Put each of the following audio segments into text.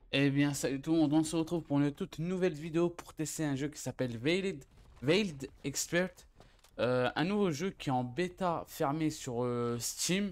Eh bien, salut tout le monde, on se retrouve pour une toute nouvelle vidéo pour tester un jeu qui s'appelle Veiled Expert. Un nouveau jeu qui est en bêta fermée sur Steam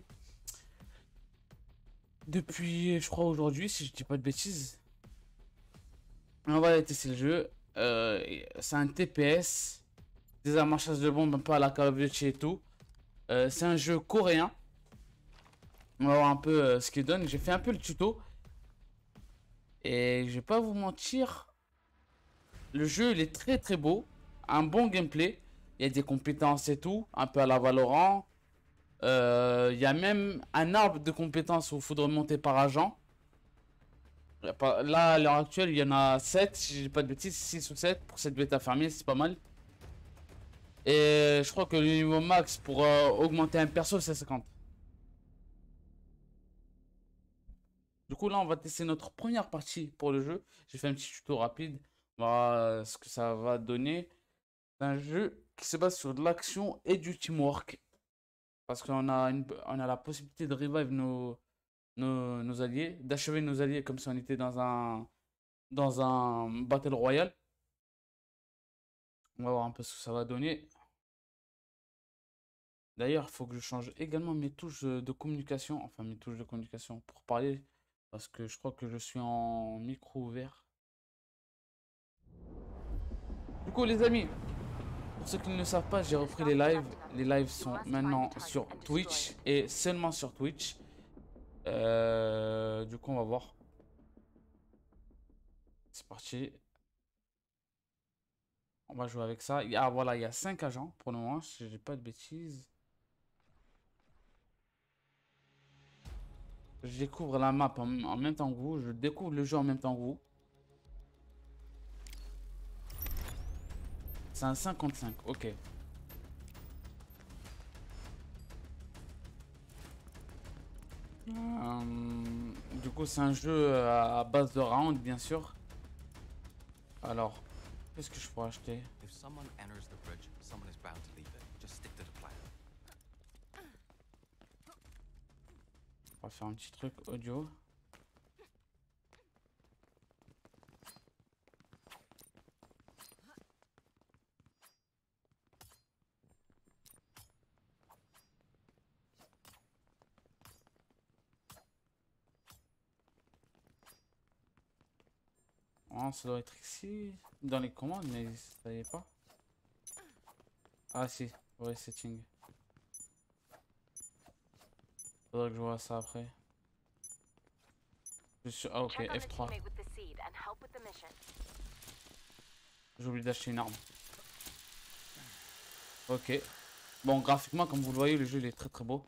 depuis, je crois, aujourd'hui, si je dis pas de bêtises. On va aller tester le jeu. C'est un TPS, désarmage de bombes un peu à la Call of Duty et tout. C'est un jeu coréen. On va voir un peu ce qu'il donne. J'ai fait un peu le tuto. Et je vais pas vous mentir, le jeu il est très très beau, un bon gameplay, il y a des compétences et tout, un peu à la Valorant. Il y a même un arbre de compétences où il faudrait monter par agent. Là, à l'heure actuelle, il y en a 7 si je dis pas de bêtises, 6 ou 7 pour cette bêta fermée, c'est pas mal. Et je crois que le niveau max pour augmenter un perso, c'est 50. Du coup, là, on va tester notre première partie pour le jeu. J'ai fait un petit tuto rapide. On va voir ce que ça va donner. C'est un jeu qui se base sur de l'action et du teamwork. Parce on a la possibilité de revive nos alliés, d'achever nos alliés comme si on était dans un Battle Royale. On va voir un peu ce que ça va donner. D'ailleurs, il faut que je change également mes touches de communication, enfin mes touches de communication pour parler, parce que je crois que je suis en micro ouvert. Du coup, les amis, pour ceux qui ne le savent pas, j'ai repris les lives. Les lives sont maintenant sur Twitch et seulement sur Twitch. Du coup, on va voir. C'est parti. On va jouer avec ça. Voilà, il y a 5 agents pour le moment, si je dis pas de bêtises. Je découvre la map en même temps que vous. Je découvre le jeu en même temps que vous. C'est un 55, ok. Du coup, c'est un jeu à base de round, bien sûr. Alors, qu'est-ce que je pourrais acheter? If someone enters the bridge, someone is bound to leave it. Just stick to the plan. On va faire un petit truc audio. Oh, ça doit être ici, dans les commandes, mais ça y est pas. Ah si, ouais, setting. Faudrait que je vois ça après. Ah ok, F3. J'ai oublié d'acheter une arme. Ok. Bon, graphiquement, comme vous le voyez, le jeu il est très très beau.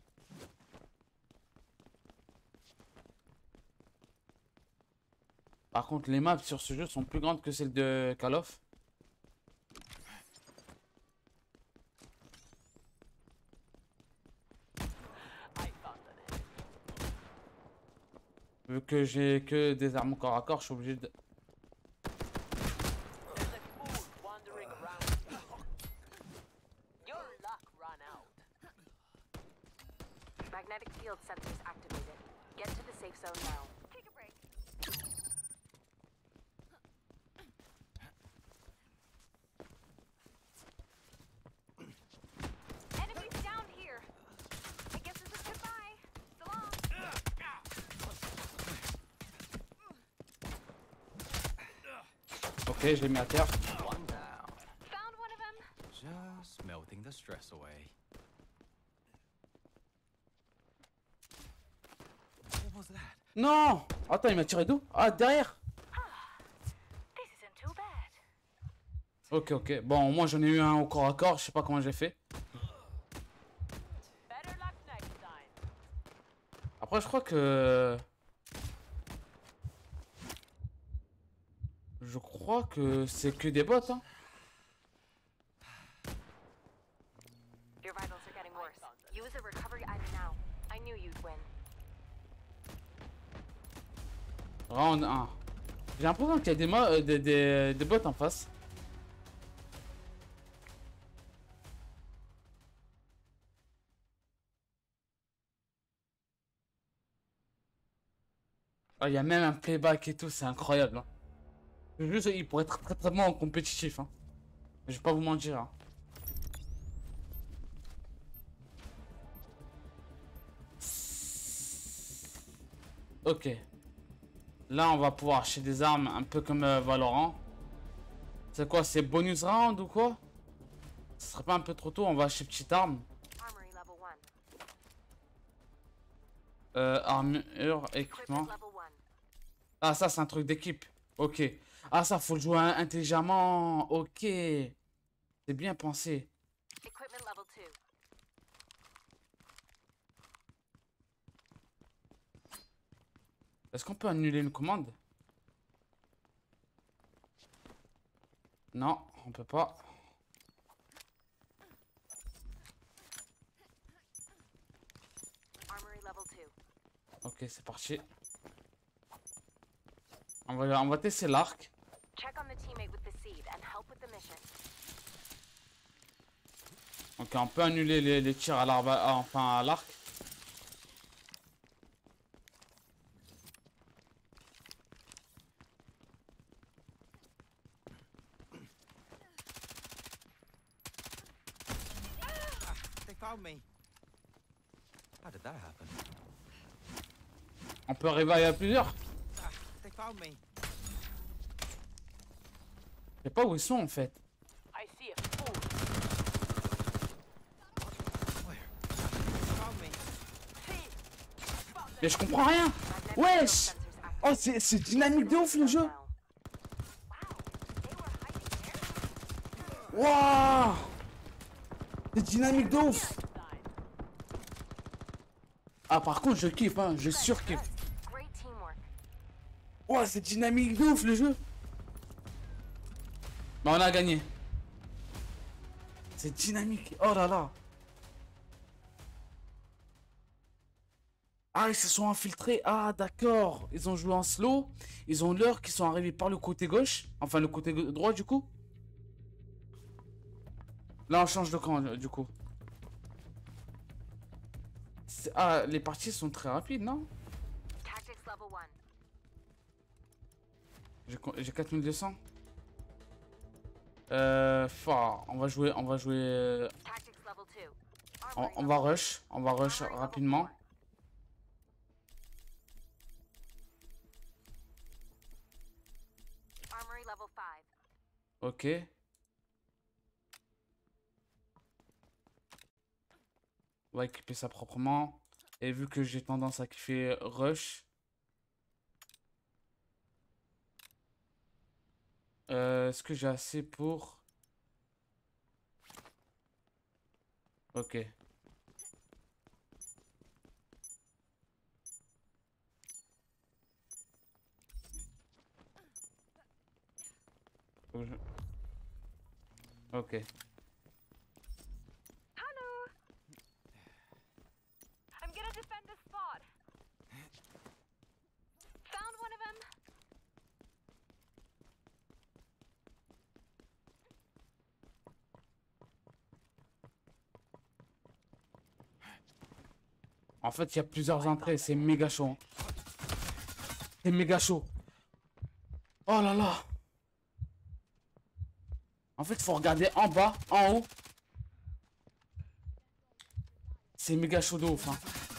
Par contre, les maps sur ce jeu sont plus grandes que celles de Call of. Vu que j'ai que des armes au corps à corps, je suis obligé de... Magnetic field sensors activated. Get to the safe zone now. Take a break. Enemies down here. I guess this is goodbye. So long. Ok, je l'ai mis à terre. One down. Found one of them. Just melting the stress away. What was that? Non! Attends, il m'a tiré d'où? Ah, derrière! This isn't too bad. Ok, ok. Bon, moi j'en ai eu un au corps à corps, je sais pas comment j'ai fait. Better luck next time. Après, je crois que... Je crois que c'est que des bots, hein. Your vitals are getting worse. Use a recovery item now. I knew you'd win. Round 1. J'ai l'impression qu'il y a des bots en face. Ah, il y a même un playback et tout, c'est incroyable. Hein. Juste, il pourrait être très très bon en compétitif. Hein. Je vais pas vous mentir. Hein. Ok. Là, on va pouvoir acheter des armes un peu comme Valorant. C'est quoi? C'est bonus round ou quoi? Ce serait pas un peu trop tôt? On va acheter petite arme. Armory level 1. Armure, Equipment équipement. level 1. Ah, ça, c'est un truc d'équipe. Ok. Ah, ça, faut le jouer intelligemment. Ok. C'est bien pensé. Equipment level 2. Est-ce qu'on peut annuler une commande? Non, on peut pas. Armory level 2. Ok, c'est parti. On va tester l'arc. Check on the teammate with the seed and help with the mission. Ok, on peut annuler les tirs à l'arc. Enfin, à l'arc. They found me. How did that happen? On peut réveiller à plusieurs. They found me. Je sais pas où ils sont en fait. I see a fool. Where? They found me. Mais je comprends rien. Wesh. Oh, c'est dynamique de ouf le jeu. Waouh. C'est dynamique de ouf. Ah, par contre, je kiffe, hein. Je surkiffe. Great teamwork. Ouah, c'est dynamique de ouf le jeu. Mais on a gagné. C'est dynamique. Oh là là. Ah, ils se sont infiltrés. Ah, d'accord. Ils ont joué en slow. Ils ont l'heure qui sont arrivés par le côté gauche. Enfin, le côté droit, du coup. Là, on change de camp, du coup. Ah, les parties sont très rapides, non? Tactics level 1. J'ai 4200. On va jouer, Tactics level 2. on va rush rapidement. Armory level 5. Ok. On va équiper ça proprement. Et vu que j'ai tendance à kiffer rush. Est-ce que j'ai assez pour... Ok. Ok. Hello. I'm gonna defend this spot. Found one of them. En fait, il y a plusieurs entrées. C'est méga chaud. C'est méga chaud. Oh là là. En fait, il faut regarder en bas, en haut. C'est méga chaud de ouf. Hein.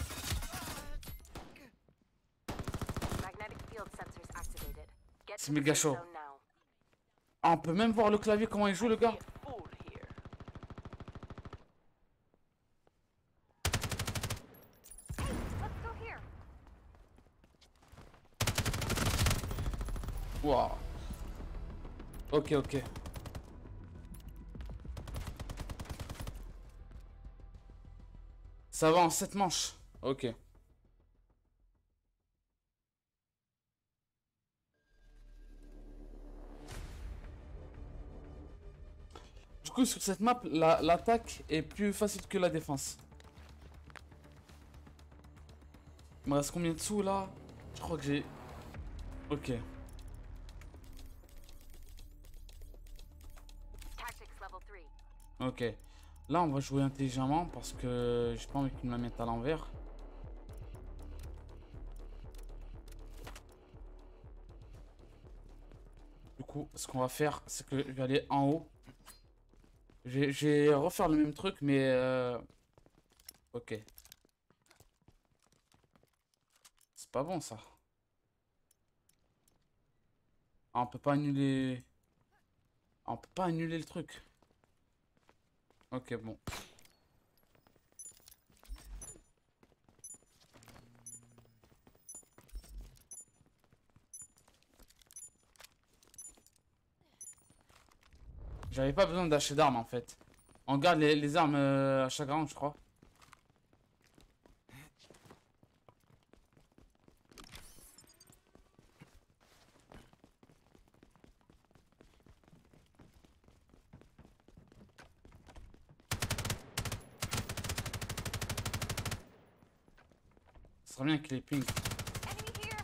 Magnetic field sensors activated. Get C'est to the méga safe chaud. zone now. Ah, on peut même voir le clavier, comment il joue, le gars. Fool here. Hey, let's go here. Waouh. Ok, ok. Ça va en 7 manches. Ok. Du coup, sur cette map, l'attaque est plus facile que la défense. Il me reste combien de sous là? Je crois que j'ai... Ok. Tactics level 3. Ok. Là, on va jouer intelligemment parce que j'ai pas envie qu'ils me la mettent à l'envers. coup, ce qu'on va faire, c'est que je vais aller en haut. Je vais refaire le même truc, mais... Ok. C'est pas bon, ça. Ah, on peut pas annuler... Ah, on peut pas annuler le truc. Ok, bon. J'avais pas besoin d'acheter d'armes, en fait. On garde les armes à chaque round, je crois. Ce serait bien qu'il ait ping. Enemy here.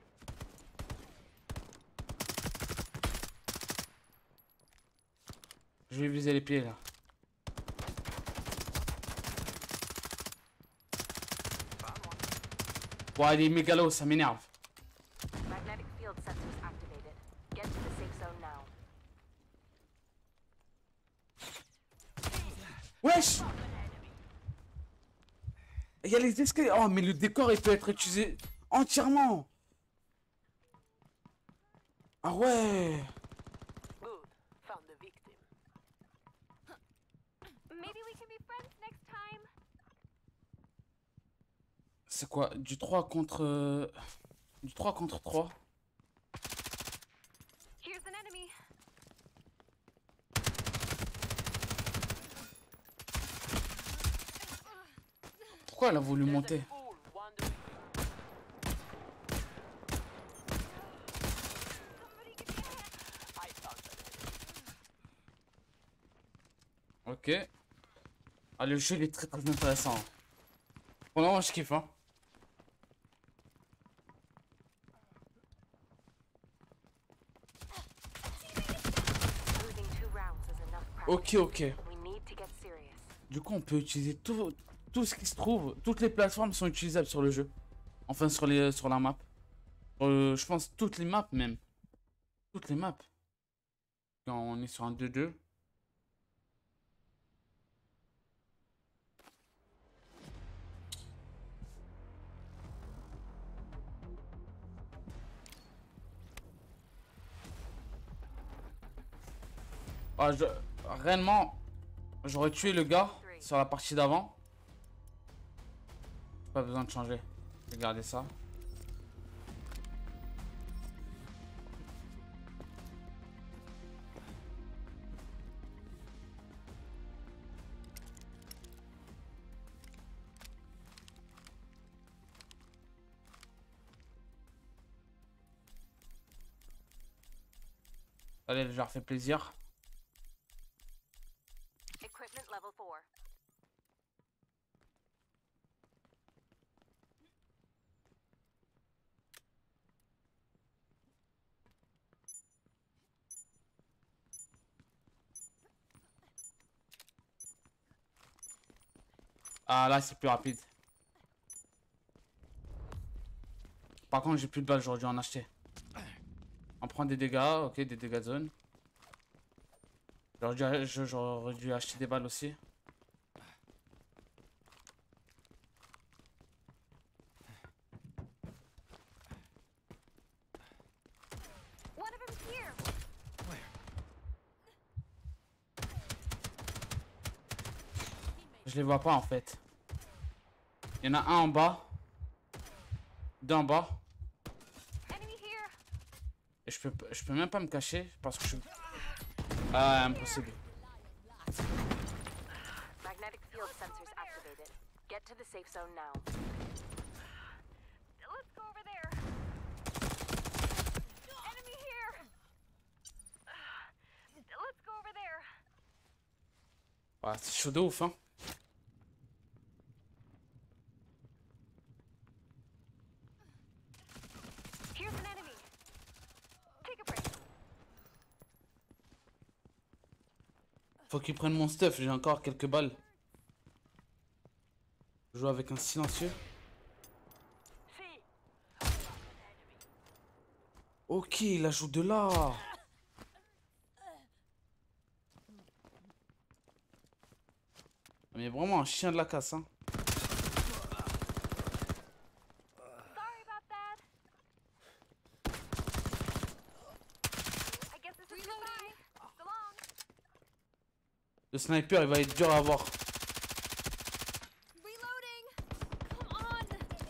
Je vais viser les pieds, là. Ouais, les mégalos, ça m'énerve. Magnetic field sensors activated. Get to the safe zone now. Wesh! Il y a les escaliers. Oh, mais le décor, il peut être utilisé entièrement. Ah ouais. Good. Found the victim. Maybe we can be friends next time. C'est quoi? Du 3 contre... Du 3 contre 3? Here's an enemy. Pourquoi elle a voulu monter? Fool wandering. I found the Ok. Ah, le jeu, il est très très intéressant. Pour le moment, je kiffe, hein. Losing 2 rounds is enough Ok, practice. ok. We need to get serious. Du coup, on peut utiliser tout ce qui se trouve. Toutes les plateformes sont utilisables sur le jeu. Enfin, sur la map. Je pense toutes les maps, même. Toutes les maps. Quand on est sur un 2-2. Ah, réellement, j'aurais tué le gars sur la partie d'avant. Pas besoin de changer. Regardez ça. Allez, je leur fais plaisir. Equipment level 4. Ah, là, c'est plus rapide. Par contre, j'ai plus de balles, j'aurais dû en acheter. On prend des dégâts, ok, des dégâts de zone. J'aurais dû acheter des balles aussi. One of them's here. Je les vois pas en fait. Il y en a un en bas. Deux en bas. Enemy here. Et je peux même pas me cacher parce que je... Ah, impossible. Magnetic field sensors activated. Get to the safe zone now. Let's go over there. Enemy here. Let's go over there. Ah, c'est chaud de ouf, hein. Here's an enemy. Take a break. Faut qu'ils prennent mon stuff, j'ai encore quelques balles. Je joue avec un silencieux. See. Ok, il la joue de là. Mais vraiment un chien de la casse, hein. Sorry about that. I guess this is goodbye. So long. Le sniper, il va être dur à avoir. Reloading. Come on.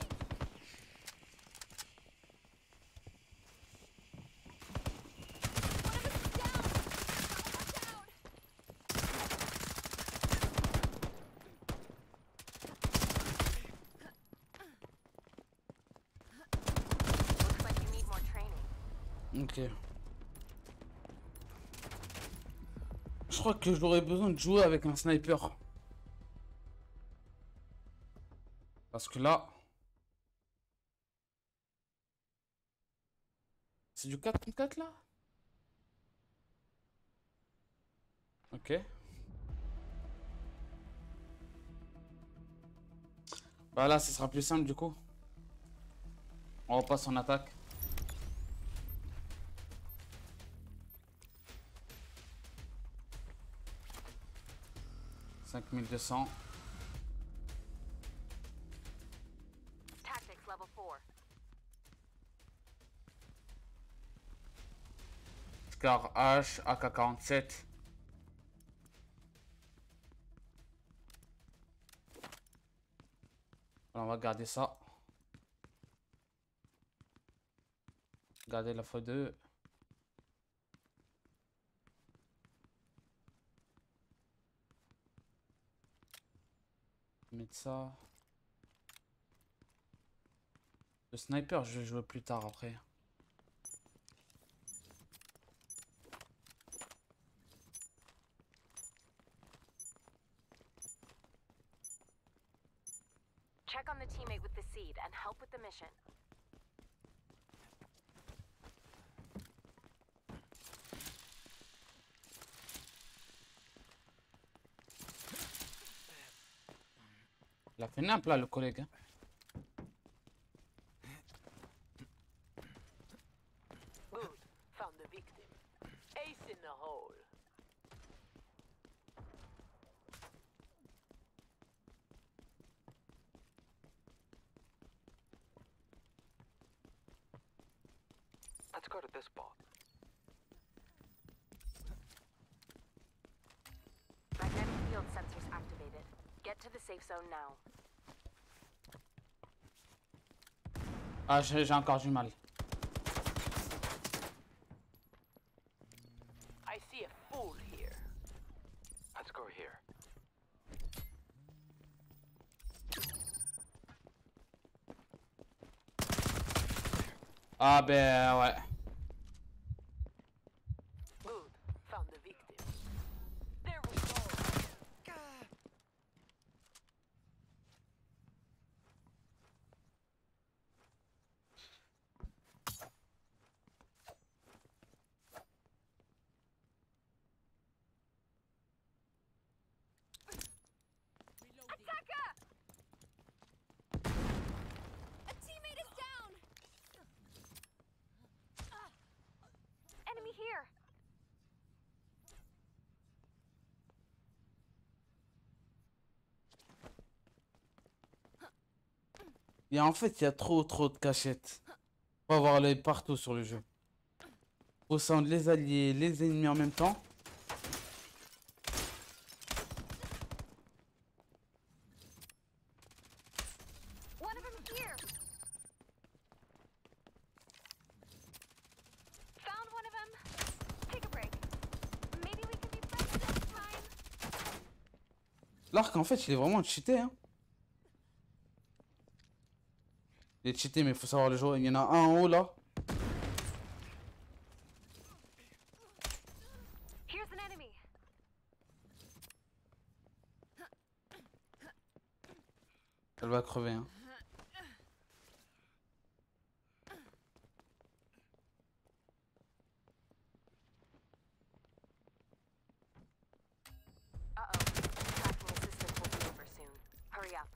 One of us is down. Watch out. Looks like you need more training. Ok. Je crois que j'aurais besoin de jouer avec un sniper. Parce que là... C'est du 4 contre 4 là? Ok. Bah là, ce sera plus simple du coup. On repasse en attaque. « 5200. Tactics level 4. Scar H, AK-47. Alors, on va garder ça. Garder la x2. Mettre ça. Le sniper, je vais jouer plus tard après. Check on the teammate with the seed and help with the mission. Il a fait nimp là, le collègue, hein. Good. Found the victim. Ace in the hole. Let's go to this spot. Magnetic field sensors activated. Get to the safe zone now. Ah, j'ai encore du mal. I see a fool here. Let's go here. Ah ben ouais. Good. Found the victim. There we go. Attacker! A teammate is down! Enemy here! Et en fait, il y a trop de cachettes. Faut avoir l'œil partout sur le jeu. Faut sound les alliés, les ennemis en même temps. One of them here! Found one of them. Take a break. Maybe we can be friends this time. L'arc, en fait, il est vraiment cheaté, hein. Il est cheaté, mais il faut savoir le jouer. Il y en a un en haut, là. Here's an enemy. Elle va crever, hein. Uh-oh. Tracking assistance will be over soon. Hurry up.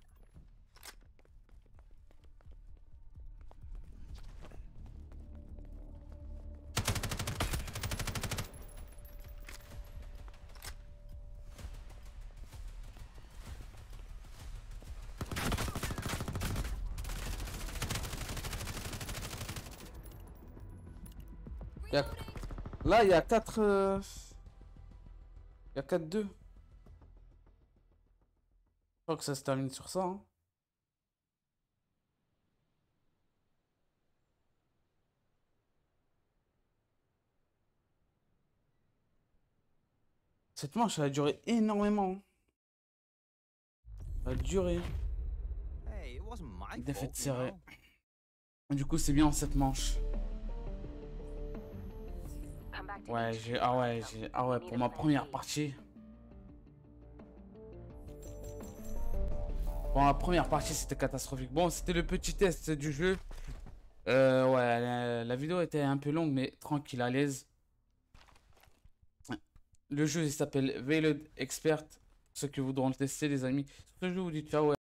Y a- Là, il y a 4... Il y a 4-2. Je crois que ça se termine sur ça. Hein. Cette manche, elle a duré énormément. Hein. Elle a duré. Hey, it wasn't my Défaite fault, you serrée. know. Du coup, c'est bien cette manche. Come back to Ouais, H Q, ah ouais, Meet pour up ma with première NG. partie. Pour ma première partie, c'était catastrophique. Bon, c'était le petit test du jeu. Ouais, la vidéo était un peu longue, mais tranquille, à l'aise. Le jeu, il s'appelle Veiled Expert. Ceux qui voudront le tester, les amis. Sur ce jeu, je vous dis ciao.